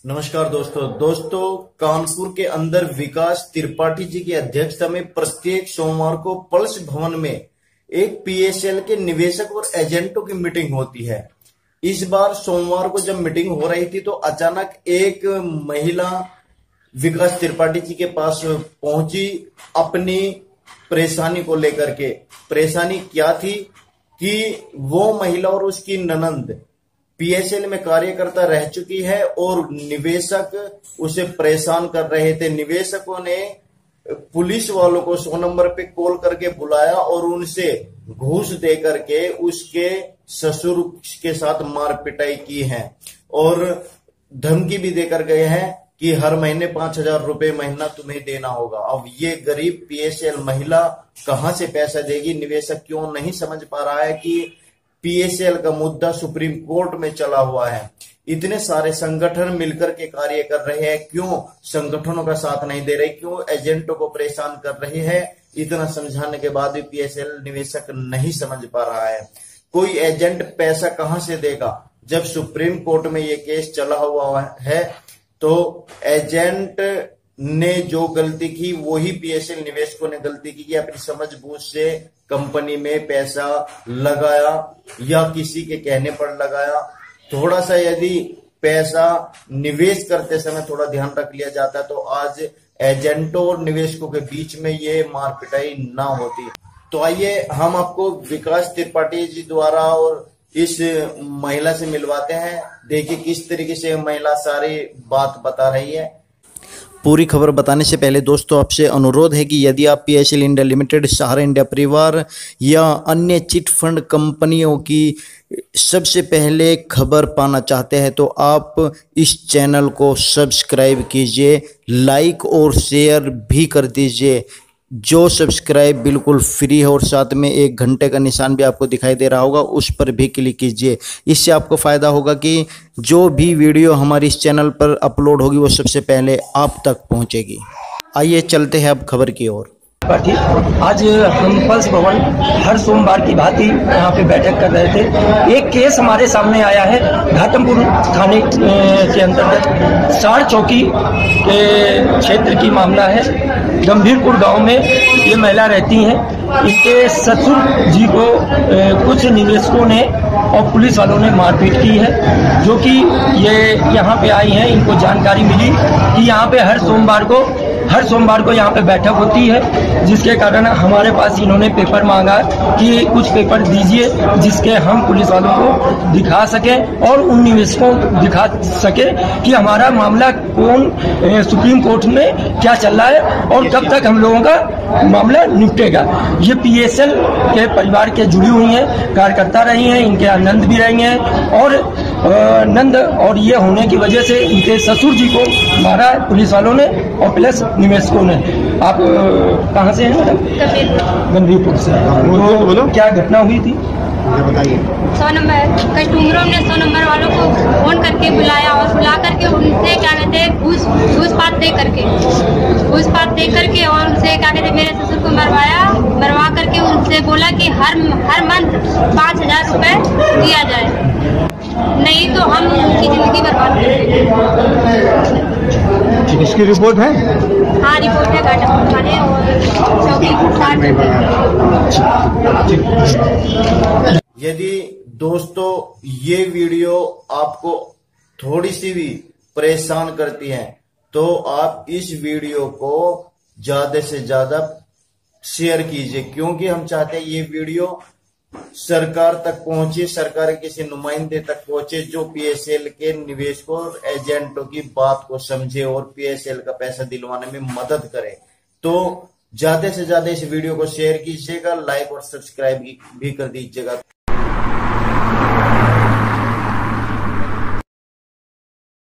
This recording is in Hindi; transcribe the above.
नमस्कार दोस्तों कानपुर के अंदर विकास त्रिपाठी जी की अध्यक्षता में प्रत्येक सोमवार को पल्स भवन में एक पीएसएल के निवेशक और एजेंटों की मीटिंग होती है। इस बार सोमवार को जब मीटिंग हो रही थी तो अचानक एक महिला विकास त्रिपाठी जी के पास पहुंची अपनी परेशानी को लेकर के। परेशानी क्या थी कि वो महिला और उसकी ननंद पीएसएल में कार्यकर्ता रह चुकी है और निवेशक उसे परेशान कर रहे थे। निवेशकों ने पुलिस वालों को 100 नंबर पे कॉल करके बुलाया और उनसे घूस दे करके उसके ससुर के साथ मार पिटाई की है और धमकी भी देकर गए हैं कि हर महीने 5,000 रुपए महीना तुम्हें देना होगा। अब ये गरीब पीएसएल महिला कहां से पैसा देगी? निवेशक क्यों नहीं समझ पा रहा है कि पीएसएल का मुद्दा सुप्रीम कोर्ट में चला हुआ है। इतने सारे संगठन मिलकर के कार्य कर रहे हैं, क्यों संगठनों का साथ नहीं दे रहे? क्यों एजेंटों को परेशान कर रहे हैं? इतना समझाने के बाद भी पीएसएल निवेशक नहीं समझ पा रहा है। कोई एजेंट पैसा कहां से देगा? जब सुप्रीम कोर्ट में ये केस चला हुआ है तो एजेंट ने जो गलती की वही पीएसएल निवेशकों ने गलती की कि अपनी समझबूझ से कंपनी में पैसा लगाया या किसी के कहने पर लगाया। थोड़ा सा यदि पैसा निवेश करते समय थोड़ा ध्यान रख लिया जाता तो आज एजेंटों और निवेशकों के बीच में ये मार पिटाई ना होती। तो आइए हम आपको विकास त्रिपाठी जी द्वारा और इस महिला से मिलवाते हैं। देखिए किस तरीके से महिला सारी बात बता रही है। पूरी खबर बताने से पहले दोस्तों आपसे अनुरोध है कि यदि आप PSL India limited, Sahara India Pariwar या अन्य चिट फंड कंपनियों की सबसे पहले खबर पाना चाहते हैं तो आप इस चैनल को सब्सक्राइब कीजिए, लाइक और शेयर भी कर दीजिए। जो सब्सक्राइब बिल्कुल फ्री है और साथ में एक घंटे का निशान भी आपको दिखाई दे रहा होगा, उस पर भी क्लिक कीजिए। इससे आपको फ़ायदा होगा कि जो भी वीडियो हमारे इस चैनल पर अपलोड होगी वो सबसे पहले आप तक पहुंचेगी। आइए चलते हैं अब खबर की ओर। आज हम पल्स भवन हर सोमवार की भांति यहाँ पे बैठक कर रहे थे। एक केस हमारे सामने आया है घाटमपुर थाने के अंतर्गत सार चौकी के क्षेत्र की मामला है। गंभीरपुर गांव में ये महिला रहती हैं। इनके ससुर जी को कुछ निवेशकों ने और पुलिस वालों ने मारपीट की है, जो कि ये यहाँ पे आई हैं। इनको जानकारी मिली कि यहाँ पे हर सोमवार को यहाँ पे बैठक होती है, जिसके कारण हमारे पास इन्होंने पेपर मांगा कि कुछ पेपर दीजिए जिसके हम पुलिस वालों को दिखा सकें और उन निवेशकों को दिखा सके कि हमारा मामला कौन सुप्रीम कोर्ट में क्या चल रहा है और कब तक हम लोगों का मामला निपटेगा। ये पीएसएल के परिवार के जुड़ी हुई हैं, कार्यकर्ता रही हैं, इनके नंद भी रही हैं और नंद और ये होने की वजह से इनके ससुर जी को मारा पुलिस वालों ने और प्लस निवेशकों ने। आप कहाँ से हैं? गंभीरपुर से। बोलो क्या घटना हुई थी? 100 नंबर कस्टमरों ने 100 नंबर वालों को फोन करके बुलाया और बुला करके उनसे क्या कहते हैं घूस पात दे करके और उनसे क्या कहते मेरे ससुर को मरवा करके उनसे बोला कि हर मंथ 5,000 रुपए दिया जाए, नहीं तो हम उनकी जिंदगी बर्बाद करेंगे। इसकी रिपोर्ट है? हाँ रिपोर्ट है घाटमपुर थाने और चौकी। यदि दोस्तों ये वीडियो आपको थोड़ी सी भी परेशान करती है तो आप इस वीडियो को ज्यादा से ज्यादा शेयर कीजिए, क्योंकि हम चाहते हैं ये वीडियो सरकार तक पहुंचे, सरकार के किसी नुमाइंदे तक पहुंचे जो पीएसएल के निवेशकों और एजेंटों की बात को समझे और पीएसएल का पैसा दिलवाने में मदद करे। तो ज्यादा से ज्यादा इस वीडियो को शेयर कीजिएगा, लाइक और सब्सक्राइब भी कर दीजिएगा।